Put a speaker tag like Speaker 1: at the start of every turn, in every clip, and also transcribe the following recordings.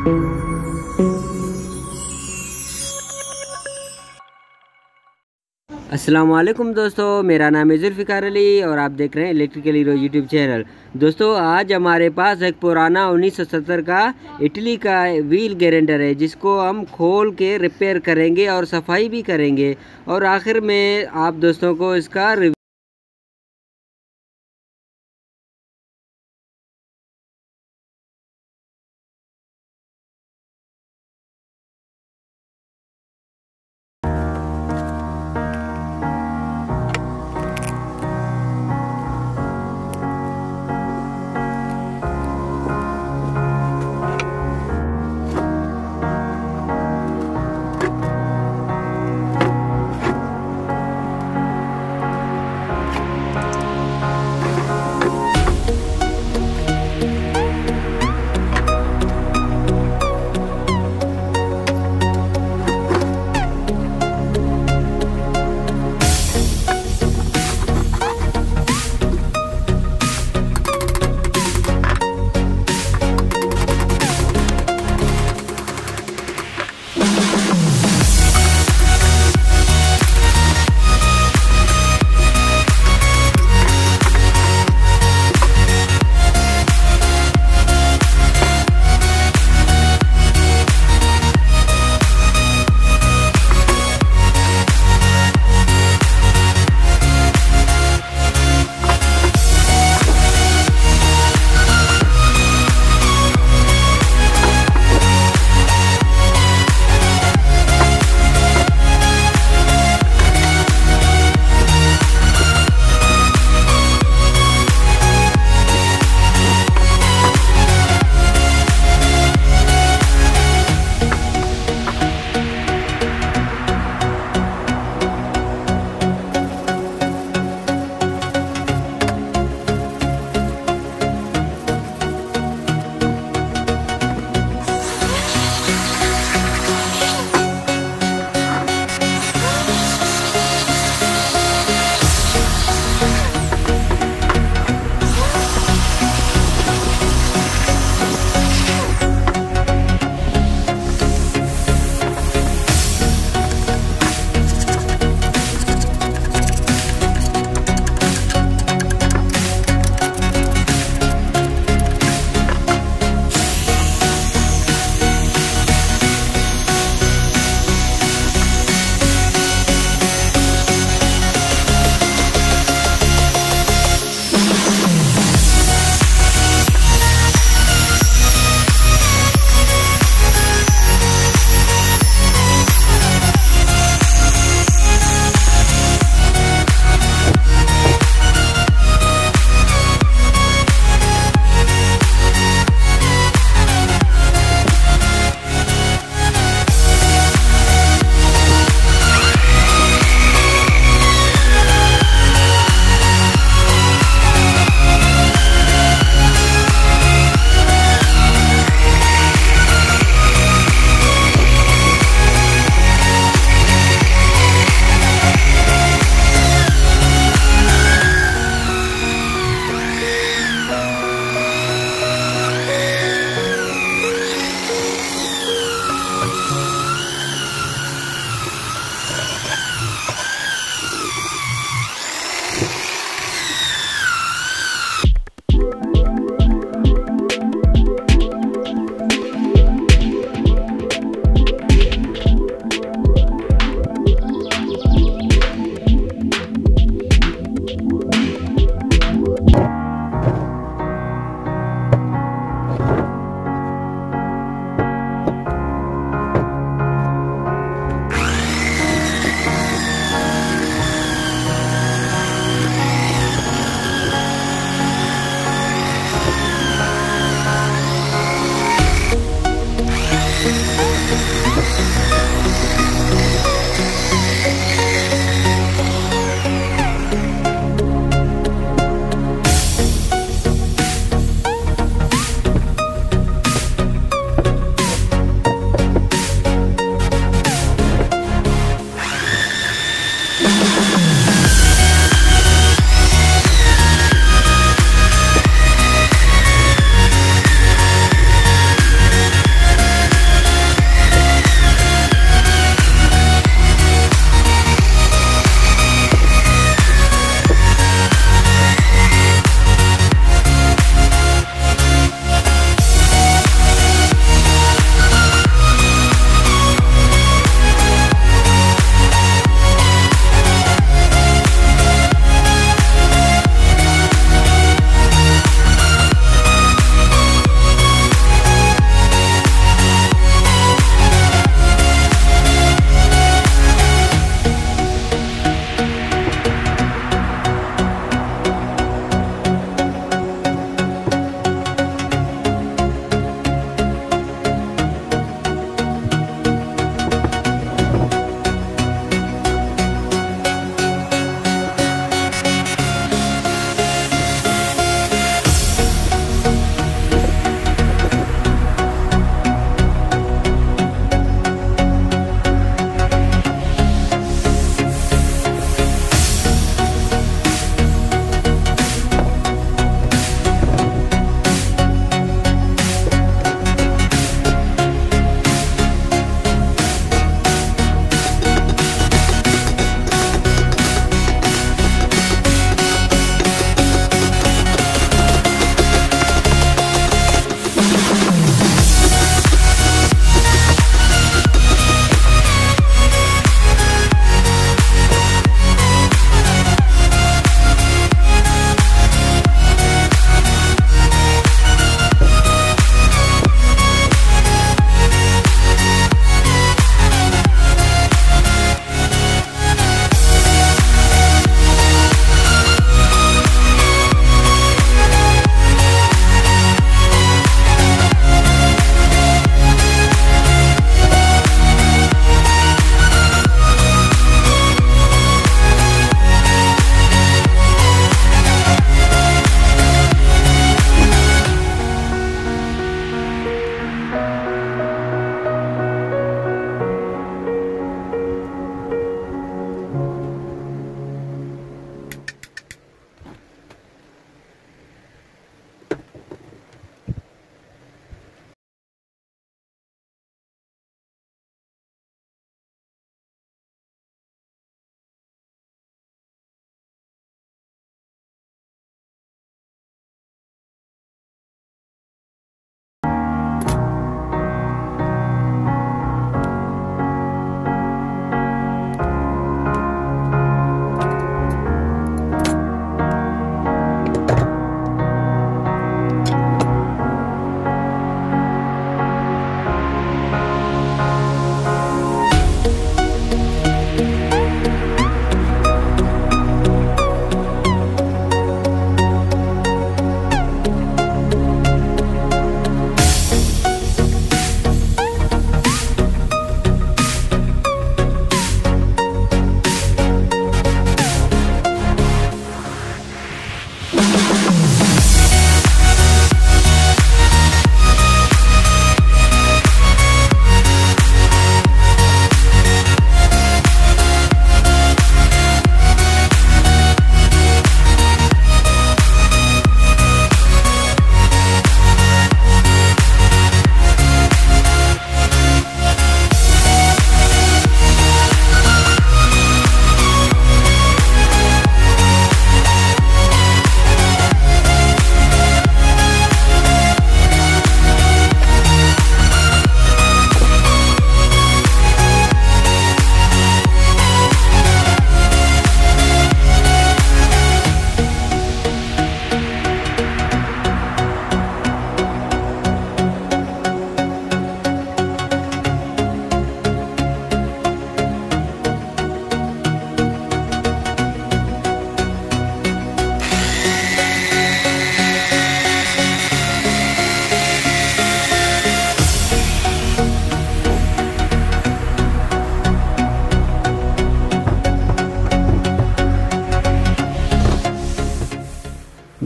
Speaker 1: अस्सलाम वालेकुम दोस्तों, मेरा नाम है जुल्फ़िकार अली और आप देख रहे हैं इलेक्ट्रिकल हीरो यूट्यूब चैनल। दोस्तों, आज हमारे पास एक पुराना 1970 का इटली का व्हील ग्राइंडर है, जिसको हम खोल के रिपेयर करेंगे और सफाई भी करेंगे और आखिर में आप दोस्तों को इसका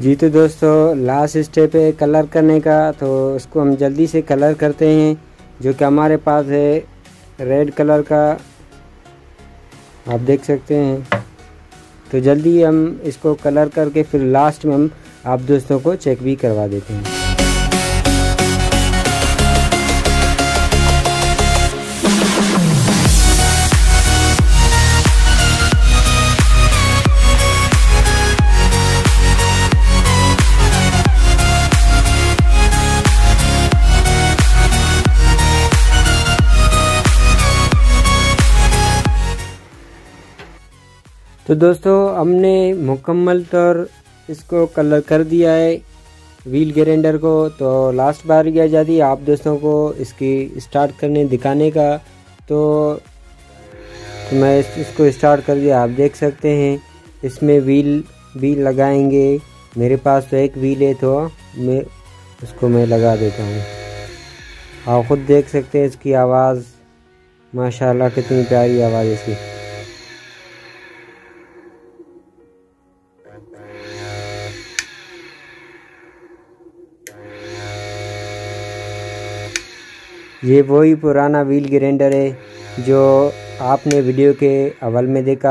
Speaker 1: जी तो दोस्तों लास्ट स्टेप है कलर करने का, तो इसको हम जल्दी से कलर करते हैं। जो कि हमारे पास है रेड कलर का, आप देख सकते हैं। तो जल्दी हम इसको कलर करके फिर लास्ट में हम आप दोस्तों को चेक भी करवा देते हैं। तो दोस्तों हमने मुकम्मल तौर इसको कलर कर दिया है व्हील ग्राइंडर को। तो लास्ट बार आ जाती है आप दोस्तों को इसकी स्टार्ट करने दिखाने का। तो मैं इसको स्टार्ट कर दिया, आप देख सकते हैं। इसमें व्हील भी लगाएंगे, मेरे पास तो एक व्हील है तो मैं लगा देता हूँ। आप खुद देख सकते हैं इसकी आवाज़, माशाल्लाह कितनी प्यारी आवाज़ इसकी। ये वही पुराना व्हील ग्राइंडर है जो आपने वीडियो के अव्वल में देखा।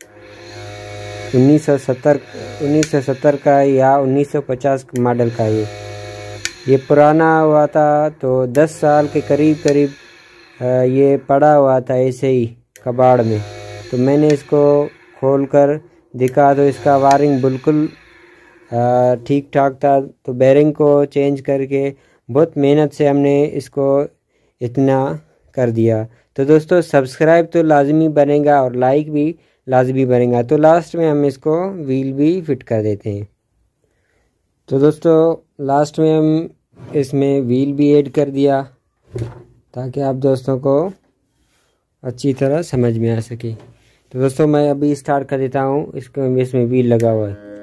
Speaker 1: 1970 का या 1950 मॉडल का ये पुराना हुआ था। तो 10 साल के करीब ये पड़ा हुआ था ऐसे ही कबाड़ में। तो मैंने इसको खोलकर देखा तो इसका वायरिंग बिल्कुल ठीक ठाक था। तो बेरिंग को चेंज करके बहुत मेहनत से हमने इसको इतना कर दिया। तो दोस्तों सब्सक्राइब तो लाजमी बनेगा और लाइक भी लाजमी बनेगा। तो लास्ट में हम इसको व्हील भी फिट कर देते हैं। तो दोस्तों लास्ट में हम इसमें व्हील भी ऐड कर दिया ताकि आप दोस्तों को अच्छी तरह समझ में आ सके। तो दोस्तों मैं अभी स्टार्ट कर देता हूँ इसको। इसमें व्हील लगा हुआ है।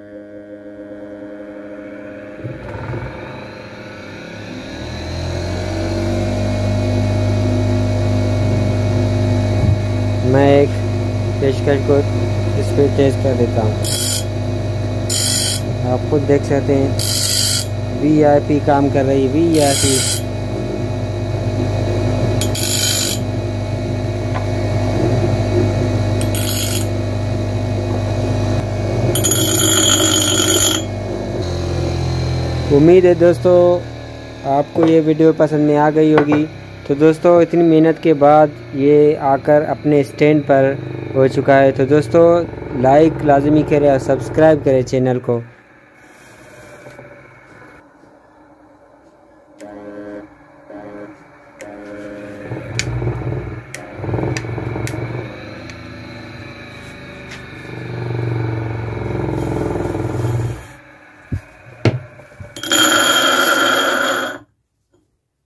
Speaker 1: मैं एक पेशकश को इस पर तेज कर देता हूँ। आप खुद देख सकते हैं VIP काम कर रही है। VIP उम्मीद है दोस्तों आपको ये वीडियो पसंद में आ गई होगी। तो दोस्तों इतनी मेहनत के बाद ये आकर अपने स्टैंड पर हो चुका है। तो दोस्तों लाइक लाजमी करें और सब्सक्राइब करें चैनल को।